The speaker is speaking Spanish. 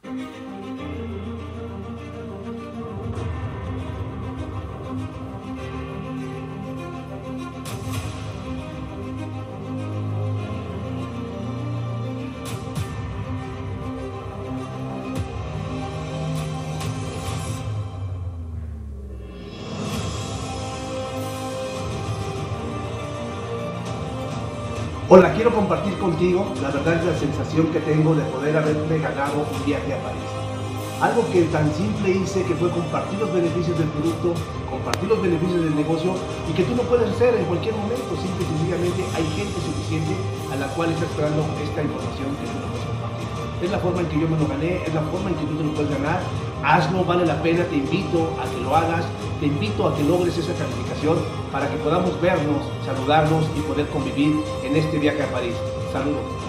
Hola, quiero compartir contigo la verdad es la sensación que tengo de poder haberme ganado un viaje a París. Algo que tan simple hice que fue compartir los beneficios del producto, compartir los beneficios del negocio y que tú lo puedes hacer en cualquier momento. Simple y sencillamente hay gente suficiente a la cual está esperando esta información que tú lo puedes compartir. Es la forma en que yo me lo gané, es la forma en que tú te lo puedes ganar. Hazlo, vale la pena, te invito a que lo hagas, te invito a que logres esa calificación para que podamos vernos, saludarnos y poder convivir en este viaje a París. Saludos.